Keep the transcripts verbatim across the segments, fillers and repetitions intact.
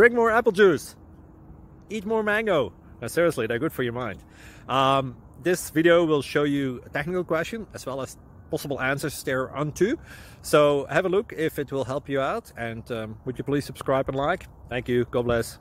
drink more apple juice, eat more mango. No, seriously, they're good for your mind. Um, this video will show you a technical question as well as possible answers there onto. So have a look if it will help you out, and um, would you please subscribe and like? Thank you. God bless.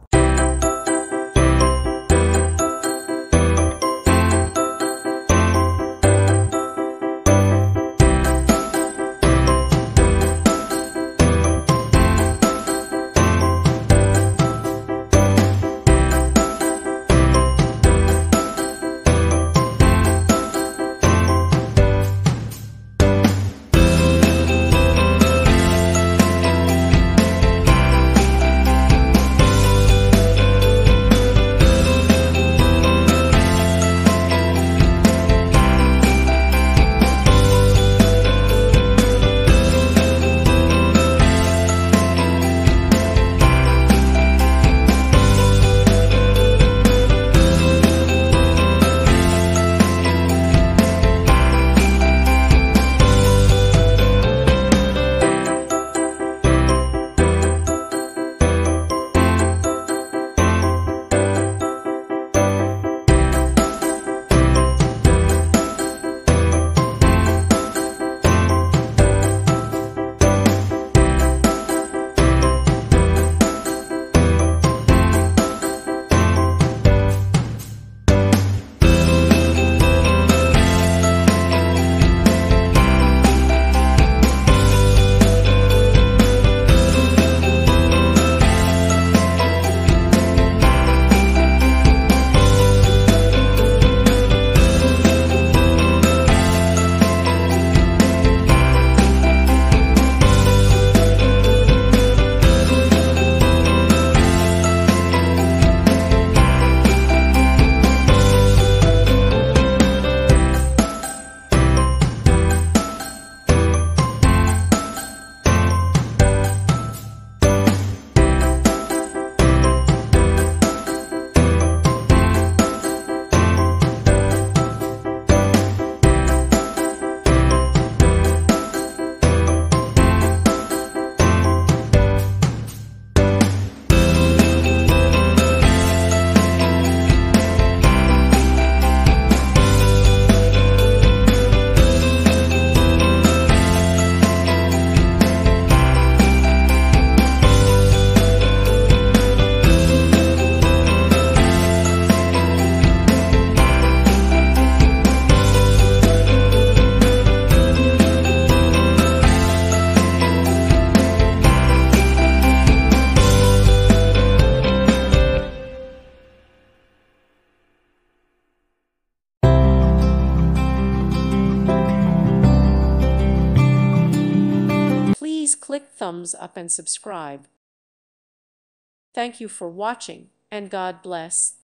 Please click thumbs up and subscribe. Thank you for watching, and God bless.